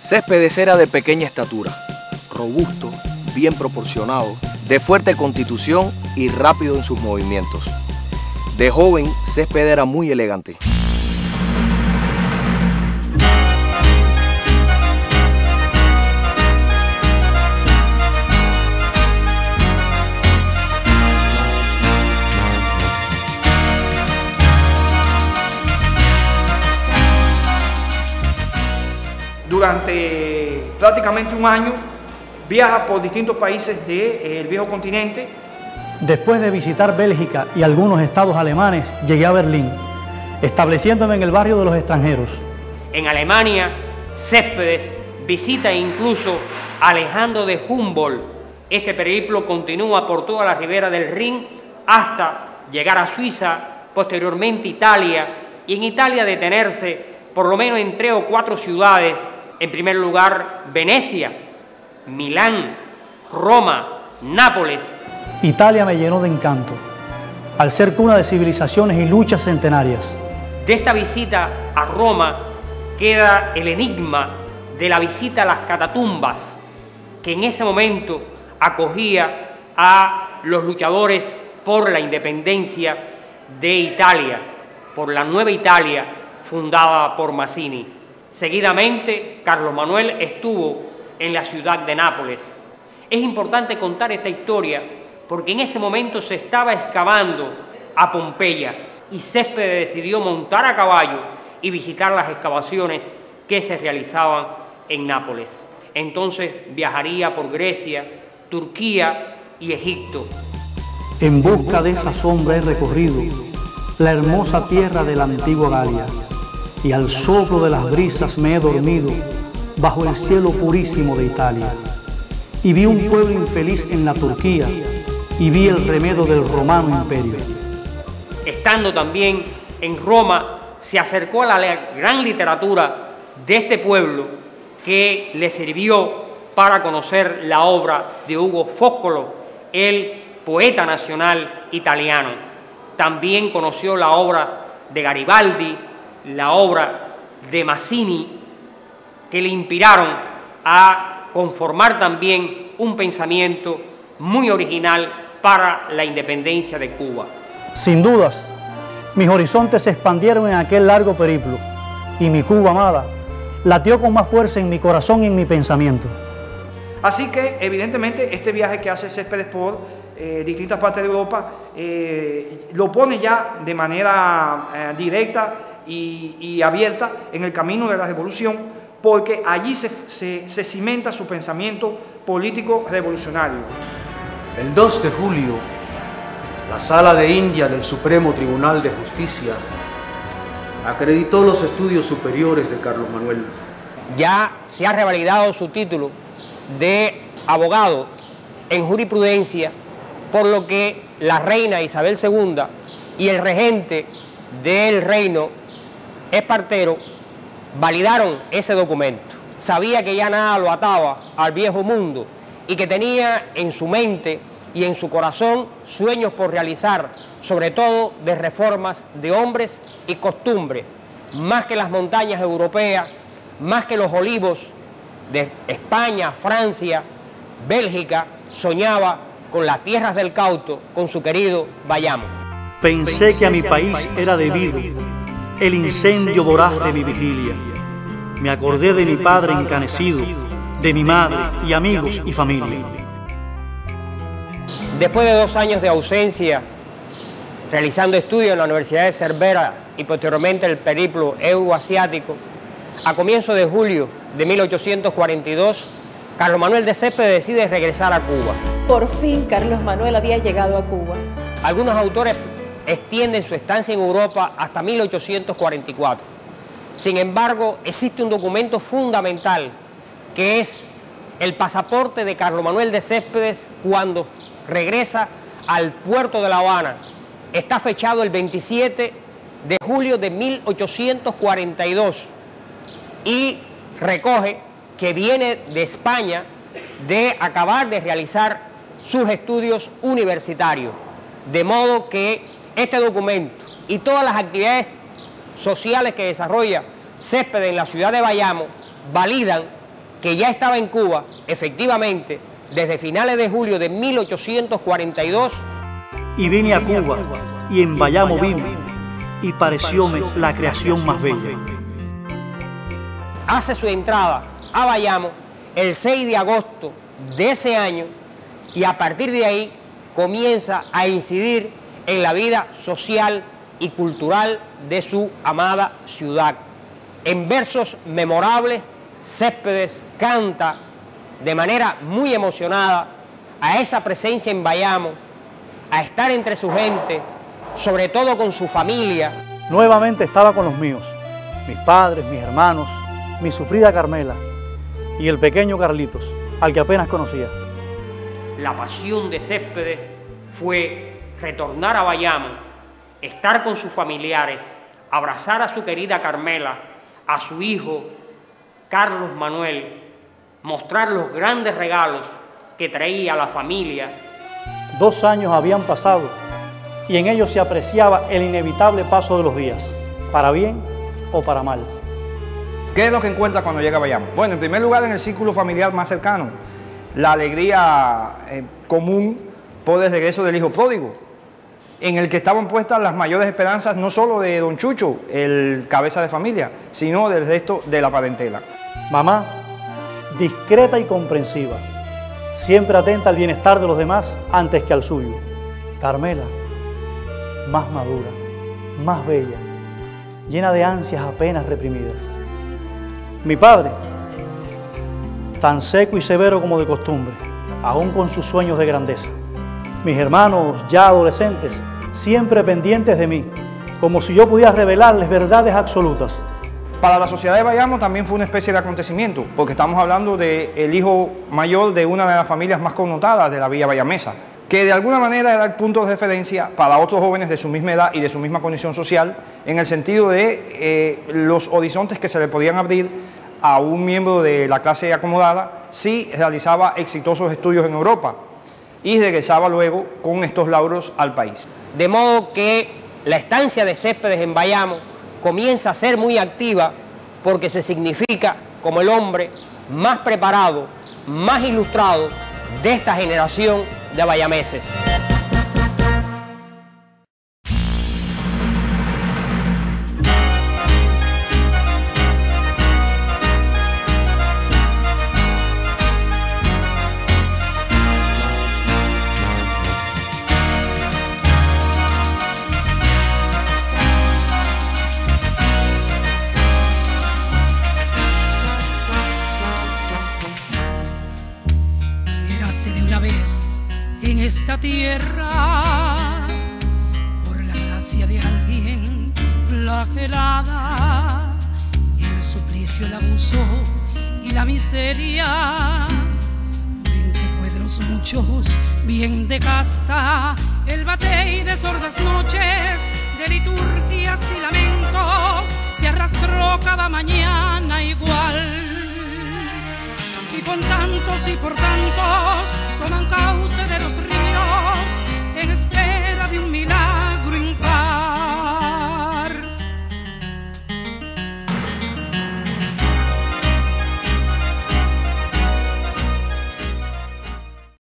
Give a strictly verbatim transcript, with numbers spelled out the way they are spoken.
Céspedes era de pequeña estatura, robusto, bien proporcionado, de fuerte constitución y rápido en sus movimientos. De joven, Céspedes era muy elegante. Durante prácticamente un año viaja por distintos países del viejo continente. Después de visitar Bélgica y algunos estados alemanes, llegué a Berlín, estableciéndome en el barrio de los extranjeros. En Alemania, Céspedes visita incluso a Alejandro de Humboldt. Este periplo continúa por toda la ribera del Rin hasta llegar a Suiza, posteriormente Italia, y en Italia detenerse por lo menos en tres o cuatro ciudades. En primer lugar, Venecia, Milán, Roma, Nápoles. Italia me llenó de encanto, al ser cuna de civilizaciones y luchas centenarias. De esta visita a Roma queda el enigma de la visita a las catatumbas, que en ese momento acogía a los luchadores por la independencia de Italia, por la nueva Italia fundada por Mazzini. Seguidamente, Carlos Manuel estuvo en la ciudad de Nápoles. Es importante contar esta historia porque en ese momento se estaba excavando a Pompeya y Céspedes decidió montar a caballo y visitar las excavaciones que se realizaban en Nápoles. Entonces viajaría por Grecia, Turquía y Egipto. En busca de esa sombra he recorrido la hermosa tierra de la antigua Galia, y al soplo de las brisas me he dormido bajo el cielo purísimo de Italia. Y vi un pueblo infeliz en la Turquía, y vi el remedio del romano imperio. Estando también en Roma, se acercó a la gran literatura de este pueblo que le sirvió para conocer la obra de Ugo Foscolo, el poeta nacional italiano. También conoció la obra de Garibaldi, la obra de Mazzini, que le inspiraron a conformar también un pensamiento muy original para la independencia de Cuba. Sin dudas, mis horizontes se expandieron en aquel largo periplo y mi Cuba amada latió con más fuerza en mi corazón y en mi pensamiento. Así que, evidentemente, este viaje que hace Céspedes por eh, distintas partes de Europa eh, lo pone ya de manera eh, directa y, y abierta en el camino de la revolución, porque allí se, se, se cimenta su pensamiento político revolucionario. El dos de julio, la Sala de India del Supremo Tribunal de Justicia acreditó los estudios superiores de Carlos Manuel. Ya se ha revalidado su título de abogado en jurisprudencia, por lo que la reina Isabel segunda y el regente del reino Espartero validaron ese documento. Sabía que ya nada lo ataba al viejo mundo y que tenía en su mente y en su corazón sueños por realizar, sobre todo de reformas de hombres y costumbres, más que las montañas europeas, más que los olivos de España, Francia, Bélgica, soñaba con las tierras del Cauto, con su querido Bayamo. Pensé que a mi país era debido el incendio voraz de mi vigilia. Me acordé de mi padre encanecido, de mi madre y amigos y familia. Después de dos años de ausencia, realizando estudios en la Universidad de Cervera y posteriormente el periplo euroasiático, a comienzos de julio de mil ochocientos cuarenta y dos, Carlos Manuel de Céspedes decide regresar a Cuba. Por fin Carlos Manuel había llegado a Cuba. Algunos autores extienden su estancia en Europa hasta mil ochocientos cuarenta y cuatro. Sin embargo, existe un documento fundamental que es el pasaporte de Carlos Manuel de Céspedes cuando regresa al puerto de La Habana. Está fechado el veintisiete de julio de mil ochocientos cuarenta y dos y recoge que viene de España de acabar de realizar sus estudios universitarios. De modo que este documento y todas las actividades sociales que desarrolla Céspedes en la ciudad de Bayamo validan que ya estaba en Cuba, efectivamente, desde finales de julio de mil ochocientos cuarenta y dos. Y vine a Cuba, y en Bayamo vine, y parecióme la creación más bella. Hace su entrada a Bayamo el seis de agosto de ese año, y a partir de ahí comienza a incidir en la vida social y cultural de su amada ciudad. En versos memorables, Céspedes canta de manera muy emocionada a esa presencia en Bayamo, a estar entre su gente, sobre todo con su familia. Nuevamente estaba con los míos, mis padres, mis hermanos, mi sufrida Carmela y el pequeño Carlitos, al que apenas conocía. La pasión de Céspedes fue retornar a Bayamo, estar con sus familiares, abrazar a su querida Carmela, a su hijo Carlos Manuel, mostrar los grandes regalos que traía la familia. Dos años habían pasado y en ellos se apreciaba el inevitable paso de los días, para bien o para mal. ¿Qué es lo que encuentra cuando llega a Bayamo? Bueno, en primer lugar, en el círculo familiar más cercano, la alegría eh, común por el regreso del hijo pródigo, en el que estaban puestas las mayores esperanzas no solo de don Chucho, el cabeza de familia, sino del resto de la parentela. Mamá, discreta y comprensiva, siempre atenta al bienestar de los demás antes que al suyo. Carmela, más madura, más bella, llena de ansias apenas reprimidas. Mi padre, tan seco y severo como de costumbre, aún con sus sueños de grandeza. Mis hermanos, ya adolescentes, siempre pendientes de mí, como si yo pudiera revelarles verdades absolutas. Para la sociedad de Bayamo también fue una especie de acontecimiento, porque estamos hablando del hijo mayor de una de las familias más connotadas de la villa bayamesa, que de alguna manera era el punto de referencia para otros jóvenes de su misma edad y de su misma condición social, en el sentido de eh, los horizontes que se le podían abrir a un miembro de la clase acomodada si realizaba exitosos estudios en Europa y regresaba luego con estos lauros al país. De modo que la estancia de Céspedes en Bayamo comienza a ser muy activa porque se significa como el hombre más preparado, más ilustrado de esta generación de bayameses. En esta tierra, por la gracia de alguien flagelada, el suplicio, el abuso y la miseria, ven que fue de los muchos bien de casta, el batey de sordas noches, de liturgias y lamentos, se arrastró cada mañana igual. Y con tantos y por tantos toman cauce de los ríos